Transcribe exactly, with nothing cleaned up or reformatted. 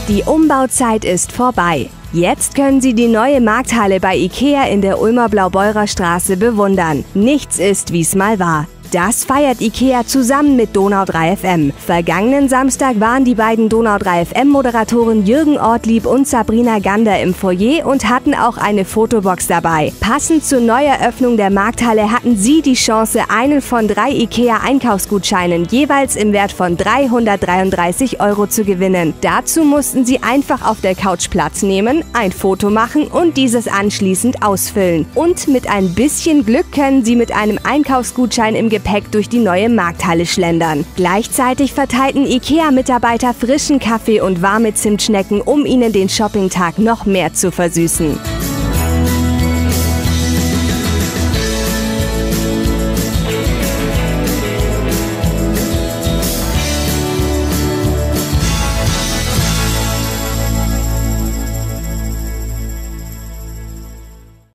Die Umbauzeit ist vorbei. Jetzt können Sie die neue Markthalle bei IKEA in der Ulmer Blaubeurer Straße bewundern. Nichts ist, wie's mal war. Das feiert IKEA zusammen mit Donau drei F M. Vergangenen Samstag waren die beiden Donau drei F M-Moderatoren Jürgen Ortlieb und Sabrina Gander im Foyer und hatten auch eine Fotobox dabei. Passend zur Neueröffnung der Markthalle hatten sie die Chance, einen von drei IKEA-Einkaufsgutscheinen jeweils im Wert von dreihundertdreiunddreißig Euro zu gewinnen. Dazu mussten sie einfach auf der Couch Platz nehmen, ein Foto machen und dieses anschließend ausfüllen. Und mit ein bisschen Glück können sie mit einem Einkaufsgutschein im Gepäck durch die neue Markthalle schlendern. Gleichzeitig verteilten IKEA-Mitarbeiter frischen Kaffee und warme Zimtschnecken, um ihnen den Shoppingtag noch mehr zu versüßen.